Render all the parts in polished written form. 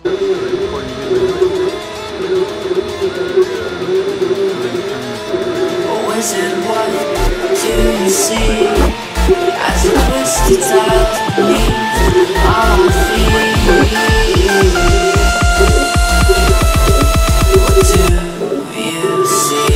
Was it what do you see as a twisted tile beneath our feet? What do you see?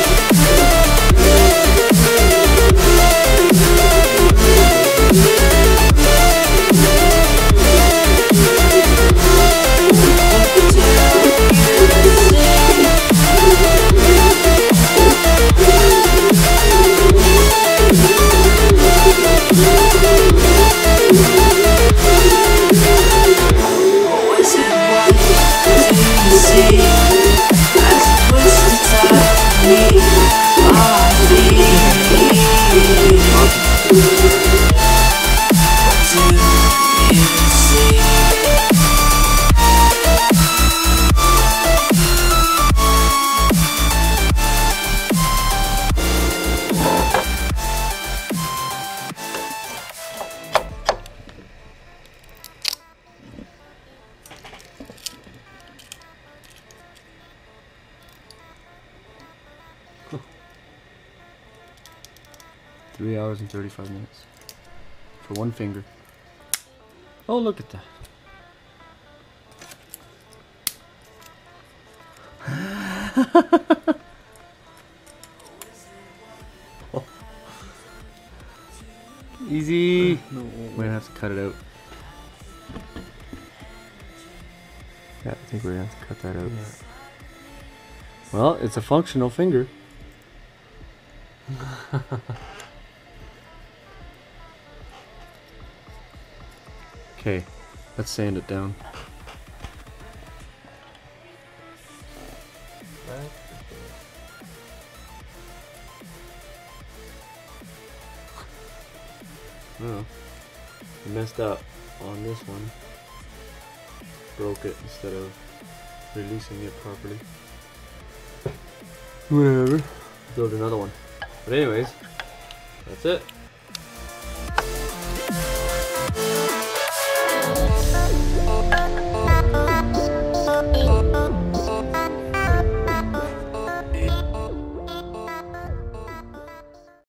Three hours and 35 minutes for one finger. Oh, look at that. Oh. Easy. No, we're gonna have to cut it out. Yeah, I think we're gonna have to cut that out. Yeah. Well, it's a functional finger. Okay, let's sand it down. Oh, I messed up on this one. Broke it instead of releasing it properly. Whatever. Build another one. But anyways, that's it.